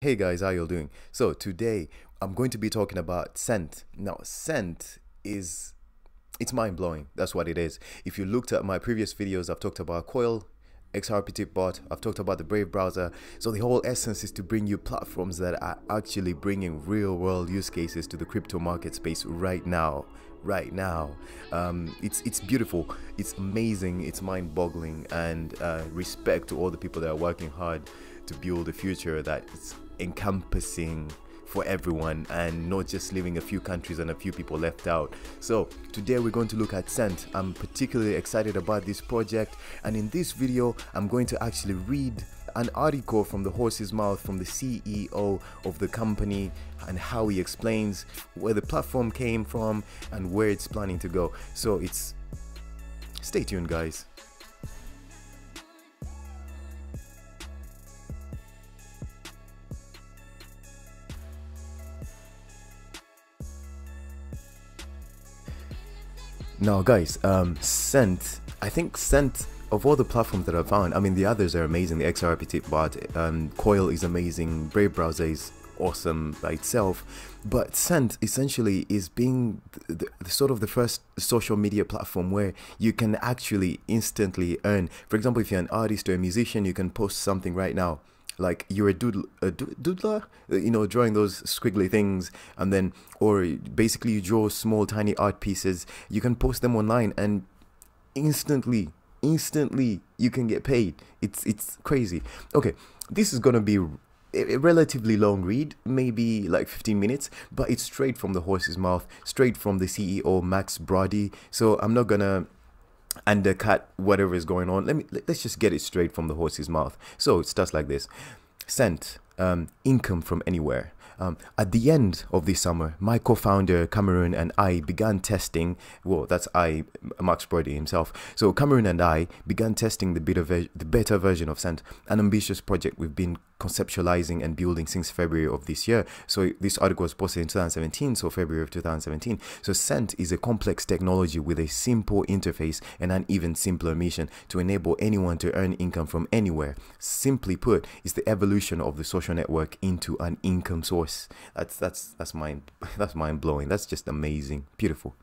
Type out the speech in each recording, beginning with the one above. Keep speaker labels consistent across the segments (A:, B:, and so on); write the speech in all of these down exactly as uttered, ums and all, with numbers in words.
A: Hey guys, how you doing? So today I'm going to be talking about scent. Now, scent is it's mind-blowing. That's what it is. If you looked at my previous videos, I've talked about Coil, X R P T bot, I've talked about the Brave browser. So the whole essence is to bring you platforms that are actually bringing real-world use cases to the crypto market space right now. Right now, um, it's it's beautiful, it's amazing, it's mind-boggling, and uh, respect to all the people that are working hard to build a future that is encompassing for everyone and not just leaving a few countries and a few people left out. So today we're going to look at Scent. I'm particularly excited about this project, and in this video I'm going to actually read an article from the horse's mouth from the C E O of the company and how he explains where the platform came from and where it's planning to go. So it's stay tuned, guys. Now guys, um Scent, I think Scent, of all the platforms that I found, I mean the others are amazing. The X R P T bot, um, Coil is amazing, Brave browser is awesome by itself, but Scent essentially is being the, the, the sort of the first social media platform where you can actually instantly earn. For example, if you're an artist or a musician, you can post something right now, like you're a, doodle, a doodler, you know, drawing those squiggly things, and then, or basically you draw small tiny art pieces, you can post them online and instantly instantly you can get paid. It's it's crazy. Okay, this is gonna be a relatively long read, maybe like fifteen minutes, but it's straight from the horse's mouth, straight from the C E O, Max Brody. So I'm not gonna undercut whatever is going on. Let me let's just get it straight from the horse's mouth. So it starts like this. Scent, um, income from anywhere. Um, at the end of this summer, my co-founder Cameron and I began testing. Well, that's I, Max Brody himself. So Cameron and I began testing the beta, ver the beta version of Scent, an ambitious project we've been conceptualizing and building since February of this year. So this article was posted in two thousand seventeen, so February of two thousand seventeen. So Scent is a complex technology with a simple interface and an even simpler mission to enable anyone to earn income from anywhere. Simply put, it's the evolution of the social network into an income source. That's that's that's mind that's mind blowing. That's just amazing, beautiful.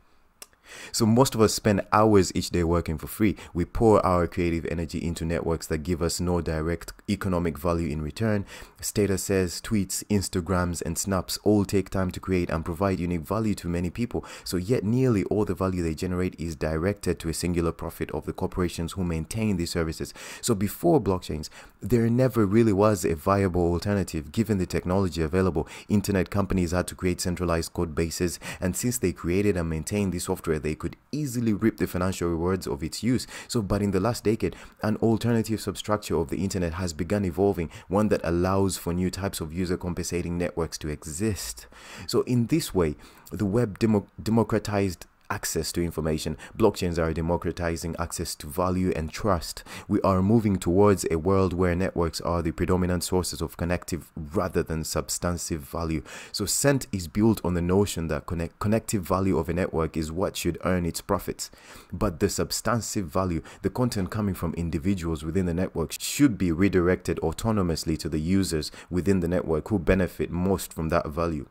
A: So most of us spend hours each day working for free. We pour our creative energy into networks that give us no direct economic value in return. Statuses, tweets, Instagrams, and snaps all take time to create and provide unique value to many people. So yet nearly all the value they generate is directed to a singular profit of the corporations who maintain these services. So before blockchains, there never really was a viable alternative given the technology available. Internet companies had to create centralized code bases, and since they created and maintained the software, they could easily reap the financial rewards of its use. So, but in the last decade, an alternative substructure of the internet has begun evolving, one that allows for new types of user compensating networks to exist. So in this way, the web demo democratized access to information. Blockchains are democratizing access to value and trust. We are moving towards a world where networks are the predominant sources of connective rather than substantive value. So Scent is built on the notion that connect connective value of a network is what should earn its profits, but the substantive value, the content coming from individuals within the network, should be redirected autonomously to the users within the network who benefit most from that value.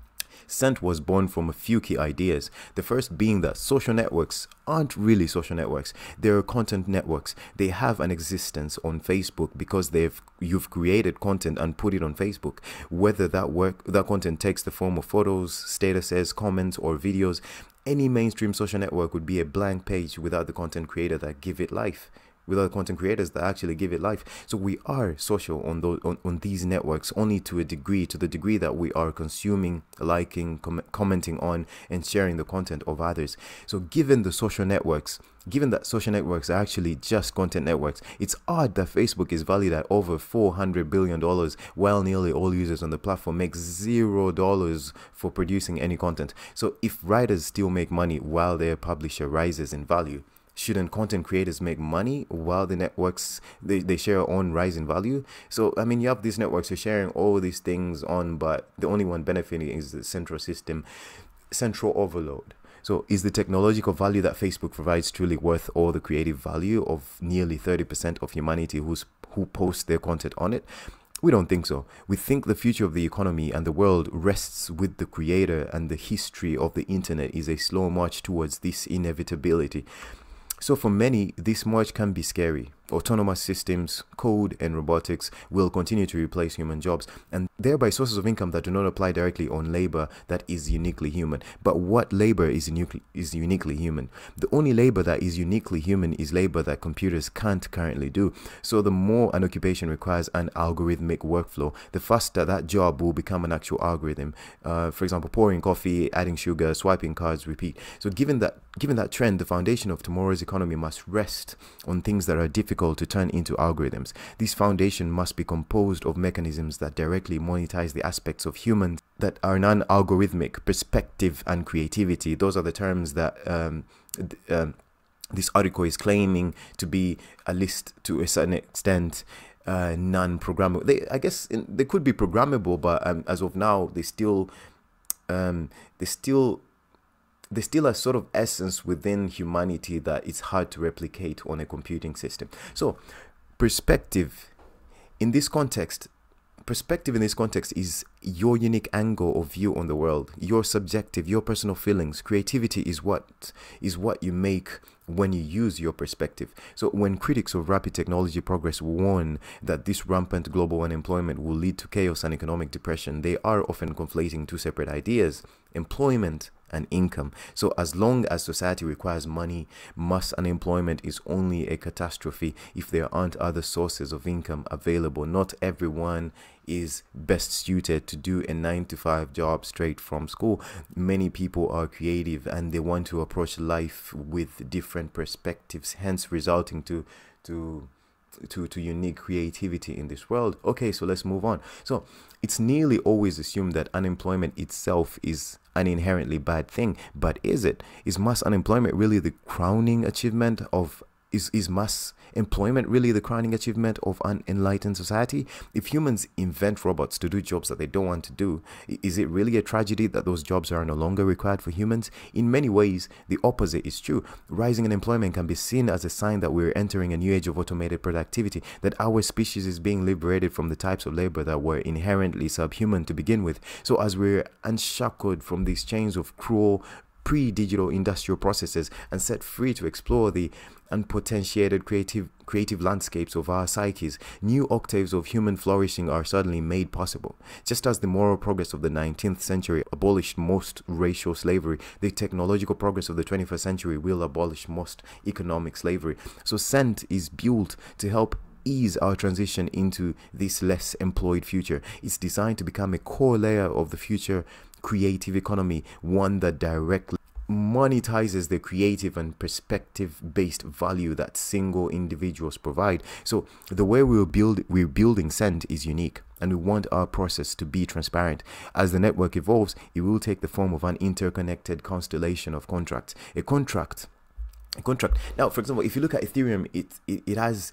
A: Scent was born from a few key ideas. The first being that social networks aren't really social networks. They're content networks. They have an existence on Facebook because they've you've created content and put it on Facebook. Whether that work that content takes the form of photos, statuses, comments, or videos, any mainstream social network would be a blank page without the content creator that give it life. Without content creators that actually give it life. So we are social on those on, on these networks only to a degree, to the degree that we are consuming, liking, com commenting on, and sharing the content of others. So given the social networks, given that social networks are actually just content networks, it's odd that Facebook is valued at over four hundred billion dollars, while nearly all users on the platform make zero dollars for producing any content. So if writers still make money while their publisher rises in value, shouldn't content creators make money while the networks they, they share on rise in value? So I mean, you have these networks, you're sharing all these things on, but the only one benefiting is the central system, central overload. So is the technological value that Facebook provides truly worth all the creative value of nearly thirty percent of humanity who's who post their content on it? We don't think so. We think the future of the economy and the world rests with the creator, and the history of the internet is a slow march towards this inevitability. So for many, this march can be scary. Autonomous systems, code, and robotics will continue to replace human jobs, and thereby sources of income that do not apply directly on labor that is uniquely human. But what labor is, uniquely, is uniquely human? The only labor that is uniquely human is labor that computers can't currently do. So the more an occupation requires an algorithmic workflow, the faster that job will become an actual algorithm. Uh, for example, pouring coffee, adding sugar, swiping cards, repeat. So given that, given that trend, the foundation of tomorrow's economy must rest on things that are difficult to turn into algorithms. This foundation must be composed of mechanisms that directly monetize the aspects of humans that are non-algorithmic: perspective and creativity. Those are the terms that um, um, this article is claiming to be, at least to a certain extent, uh, non-programmable. They, I guess in, they could be programmable, but um, as of now, they still, um, they still there's still a sort of essence within humanity that it's hard to replicate on a computing system. So perspective in this context, perspective in this context is your unique angle of view on the world, your subjective, your personal feelings. Creativity is what is what you make when you use your perspective. So when critics of rapid technology progress warn that this rampant global unemployment will lead to chaos and economic depression, they are often conflating two separate ideas: employment and income. So as long as society requires money, mass unemployment is only a catastrophe if there aren't other sources of income available. Not everyone is best suited to do a nine to five job straight from school. Many people are creative and they want to approach life with different perspectives, hence resulting to to to to unique creativity in this world. Okay, so let's move on. So it's nearly always assumed that unemployment itself is an inherently bad thing, but is it? Is mass unemployment really the crowning achievement of Is, is mass employment really the crowning achievement of an enlightened society? If humans invent robots to do jobs that they don't want to do, is it really a tragedy that those jobs are no longer required for humans? In many ways, the opposite is true. Rising unemployment can be seen as a sign that we're entering a new age of automated productivity, that our species is being liberated from the types of labor that were inherently subhuman to begin with. So as we're unshackled from these chains of cruel pre-digital industrial processes and set free to explore the unpotentiated creative creative landscapes of our psyches, new octaves of human flourishing are suddenly made possible. Just as the moral progress of the nineteenth century abolished most racial slavery, the technological progress of the twenty-first century will abolish most economic slavery. So Cent is built to help ease our transition into this less employed future. It's designed to become a core layer of the future creative economy, one that directly monetizes the creative and perspective-based value that single individuals provide. So the way we'll build, we're building Cent is unique, and we want our process to be transparent. As the network evolves, it will take the form of an interconnected constellation of contracts. A contract, a contract. Now, for example, if you look at Ethereum, it it, it has,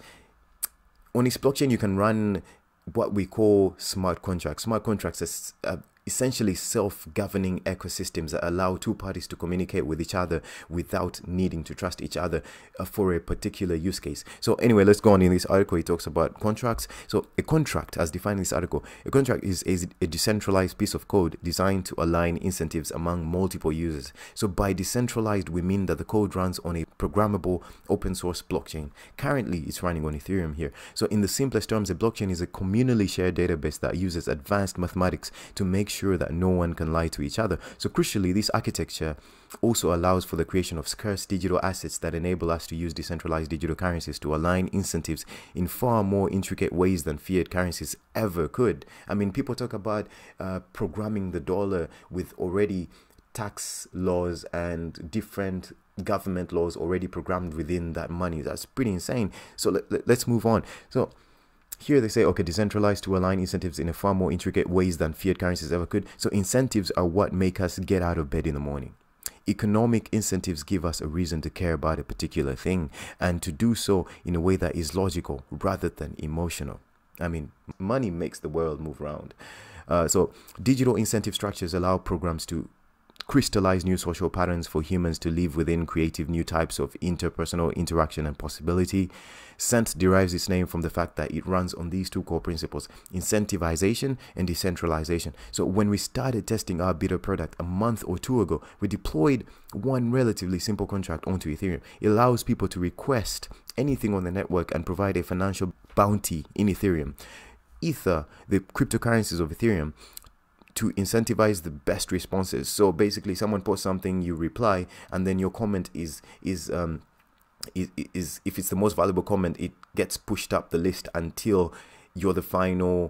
A: on its blockchain, you can run what we call smart contracts. Smart contracts is uh, essentially self-governing ecosystems that allow two parties to communicate with each other without needing to trust each other uh, for a particular use case. So anyway, let's go on. In this article, it talks about contracts. So a contract, as defined in this article, a contract is, is a decentralized piece of code designed to align incentives among multiple users. So by decentralized, we mean that the code runs on a programmable open source blockchain. Currently, it's running on Ethereum here. So in the simplest terms, a blockchain is a communally shared database that uses advanced mathematics to make sure sure that no one can lie to each other. So crucially, this architecture also allows for the creation of scarce digital assets that enable us to use decentralized digital currencies to align incentives in far more intricate ways than fiat currencies ever could. I mean, people talk about uh, programming the dollar with already tax laws and different government laws already programmed within that money. That's pretty insane. So let, let, let's move on. So here they say, okay, decentralized to align incentives in a far more intricate ways than fiat currencies ever could. So incentives are what make us get out of bed in the morning. Economic incentives give us a reason to care about a particular thing, and to do so in a way that is logical rather than emotional. I mean, money makes the world move around. Uh, so digital incentive structures allow programs to crystallize new social patterns for humans to live within, creative new types of interpersonal interaction and possibility. Scent derives its name from the fact that it runs on these two core principles: incentivization and decentralization. So when we started testing our beta product a month or two ago, we deployed one relatively simple contract onto Ethereum. It allows people to request anything on the network and provide a financial bounty in Ethereum. Ether, the cryptocurrencies of Ethereum, to incentivize the best responses. So basically, someone posts something, you reply, and then your comment is is um is, is if it's the most valuable comment, it gets pushed up the list until you're the final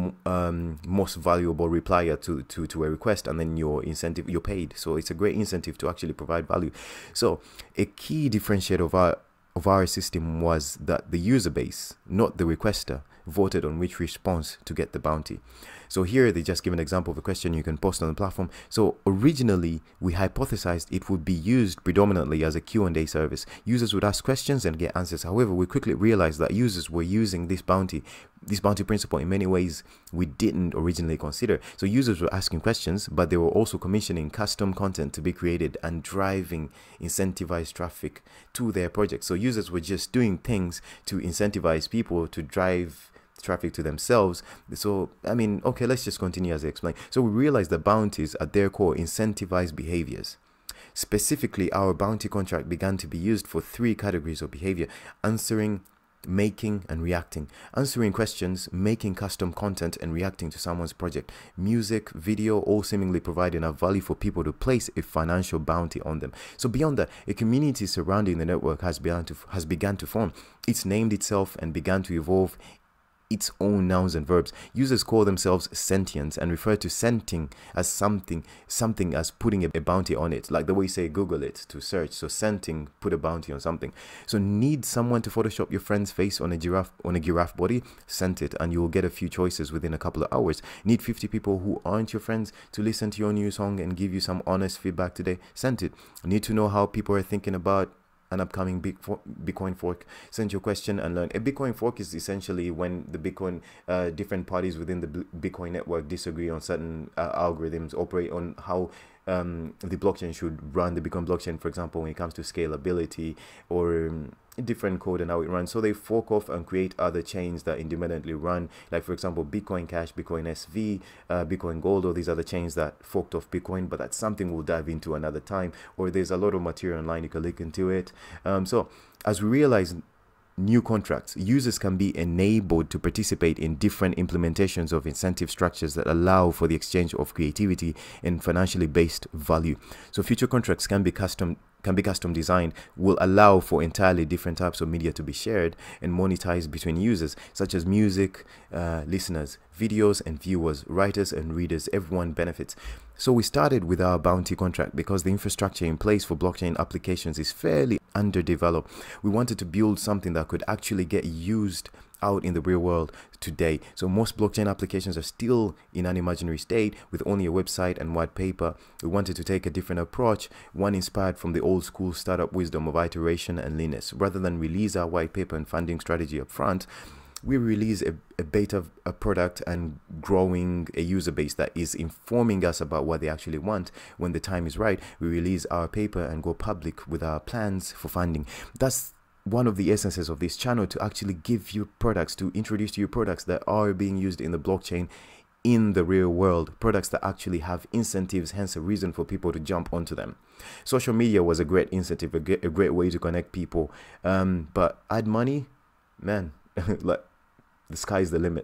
A: um, most valuable replier to, to, to a request, and then your incentive, you're paid. So it's a great incentive to actually provide value. So a key differentiator of our of our system was that the user base, not the requester, voted on which response to get the bounty. So here they just give an example of a question you can post on the platform. So originally we hypothesized it would be used predominantly as a Q and A service. Users would ask questions and get answers. However, we quickly realized that users were using this bounty, this bounty principle in many ways we didn't originally consider. So users were asking questions, but they were also commissioning custom content to be created and driving incentivized traffic to their project. So users were just doing things to incentivize people to drive traffic to themselves. So I mean, okay, let's just continue as I explain. So we realized that bounties at their core incentivize behaviors. Specifically, our bounty contract began to be used for three categories of behavior: answering, making, and reacting. Answering questions, making custom content, and reacting to someone's project. Music, video, all seemingly provide enough value for people to place a financial bounty on them. So beyond that, a community surrounding the network has begun to has begun to form. It's named itself and began to evolve its own nouns and verbs. Users call themselves sentients and refer to scenting as something something as putting a, a bounty on it, like the way you say Google it to search. So scenting, put a bounty on something. So need someone to Photoshop your friend's face on a giraffe on a giraffe body? Scent it and you will get a few choices within a couple of hours. Need fifty people who aren't your friends to listen to your new song and give you some honest feedback today? Scent it. Need to know how people are thinking about an upcoming big for Bitcoin fork? Send your question and learn. A Bitcoin fork is essentially when the Bitcoin uh, different parties within the Bitcoin network disagree on certain uh, algorithms, operate on how um, the blockchain should run, the Bitcoin blockchain, for example, when it comes to scalability or um, different code and how it runs. So they fork off and create other chains that independently run, like for example Bitcoin Cash, Bitcoin S V, uh, Bitcoin Gold, or these other chains that forked off Bitcoin. But that's something we'll dive into another time, or there's a lot of material online, you can look into it. Um, so as we realize new contracts, users can be enabled to participate in different implementations of incentive structures that allow for the exchange of creativity and financially based value. So future contracts can be custom can be custom designed, will allow for entirely different types of media to be shared and monetized between users, such as music, uh, listeners, videos and viewers, writers and readers. Everyone benefits. So we started with our bounty contract because the infrastructure in place for blockchain applications is fairly underdeveloped. We wanted to build something that could actually get used out in the real world today. So most blockchain applications are still in an imaginary state with only a website and white paper. We wanted to take a different approach, one inspired from the old school startup wisdom of iteration and leanness. Rather than release our white paper and funding strategy up front, we release a, a beta a product and growing a user base that is informing us about what they actually want. When the time is right, we release our paper and go public with our plans for funding. That's one of the essences of this channel, to actually give you products, to introduce to you products that are being used in the blockchain in the real world, products that actually have incentives, hence a reason for people to jump onto them. Social media was a great incentive, a great, a great way to connect people, um, but add money, man, like the sky's the limit.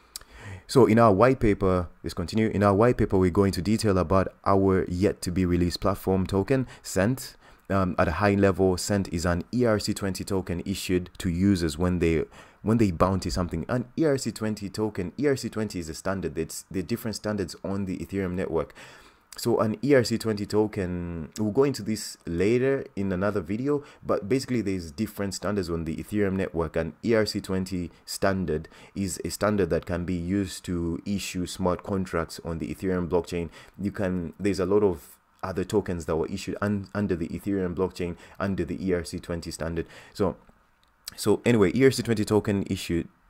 A: So in our white paper, let's continue. In our white paper, we go into detail about our yet to be released platform token, Cent. Um, at a high level, Cent is an E R C twenty token issued to users when they when they bounty something. An E R C twenty token, E R C twenty is a standard. It's the different standards on the Ethereum network. So an E R C twenty token, we'll go into this later in another video, but basically there's different standards on the Ethereum network. An E R C twenty standard is a standard that can be used to issue smart contracts on the Ethereum blockchain. You can, there's a lot of other tokens that were issued un under the Ethereum blockchain under the E R C twenty standard. So, so anyway, E R C twenty token issued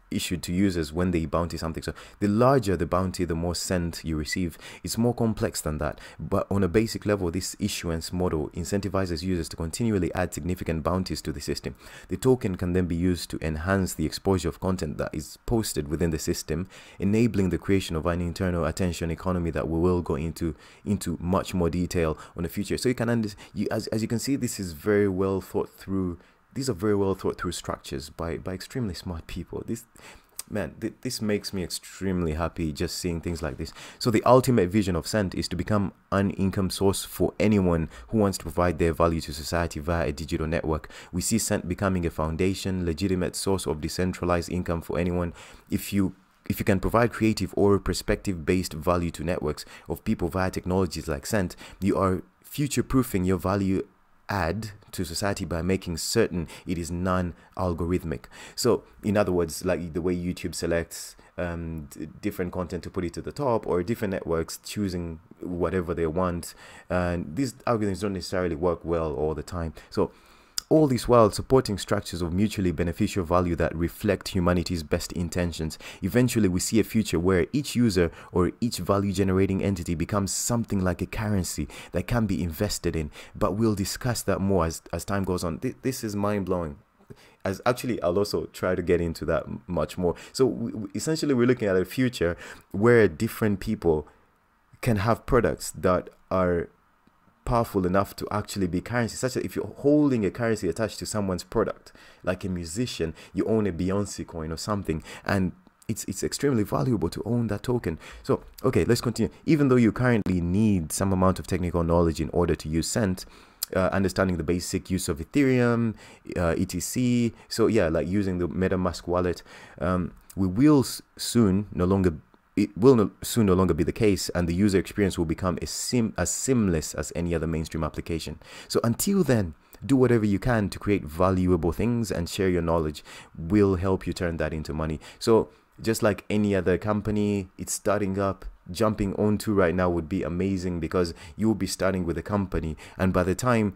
A: issued to users when they bounty something. So the larger the bounty, the more scent you receive. It's more complex than that, but on a basic level, this issuance model incentivizes users to continually add significant bounties to the system. The token can then be used to enhance the exposure of content that is posted within the system, enabling the creation of an internal attention economy that we will go into into much more detail on the future. So you can understand, you, as, as you can see, this is very well thought through. These are very well thought through structures by, by extremely smart people. This, man, th this makes me extremely happy just seeing things like this. So the ultimate vision of Cent is to become an income source for anyone who wants to provide their value to society via a digital network. We see Cent becoming a foundation, legitimate source of decentralized income for anyone. If you If you can provide creative or perspective-based value to networks of people via technologies like Cent, you are future-proofing your value add to society by making certain it is non-algorithmic. So in other words, like the way YouTube selects um, different content to put it to the top, or different networks choosing whatever they want, and these algorithms don't necessarily work well all the time. So all this while supporting structures of mutually beneficial value that reflect humanity's best intentions. Eventually, we see a future where each user or each value-generating entity becomes something like a currency that can be invested in. But we'll discuss that more as, as time goes on. Th this is mind-blowing. As actually, I'll also try to get into that much more. So we, we, essentially, we're looking at a future where different people can have products that are powerful enough to actually be currency, such that if you're holding a currency attached to someone's product, like a musician, you own a Beyonce coin or something, and it's it's extremely valuable to own that token. So okay, let's continue. Even though you currently need some amount of technical knowledge in order to use Cent, uh, understanding the basic use of Ethereum, uh, et cetera. So yeah, like using the MetaMask wallet, um, we will soon no longer It will no, soon no longer be the case, and the user experience will become as, sim as seamless as any other mainstream application. So until then, do whatever you can to create valuable things and share your knowledge. We'll help you turn that into money. So just like any other company, it's starting up. Jumping onto right now would be amazing, because you will be starting with a company, and by the time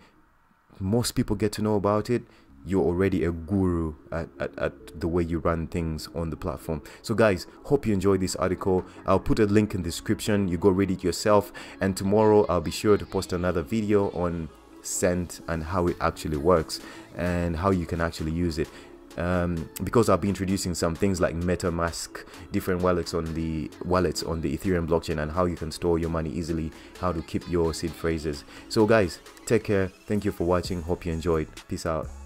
A: most people get to know about it, you're already a guru at, at, at the way you run things on the platform. So guys, hope you enjoyed this article. I'll put a link in the description. You go read it yourself, and tomorrow I'll be sure to post another video on Cent and how it actually works and how you can actually use it. Um, because I'll be introducing some things like MetaMask, different wallets on the wallets on the Ethereum blockchain, and how you can store your money easily, how to keep your seed phrases. So guys, take care. Thank you for watching. Hope you enjoyed. Peace out.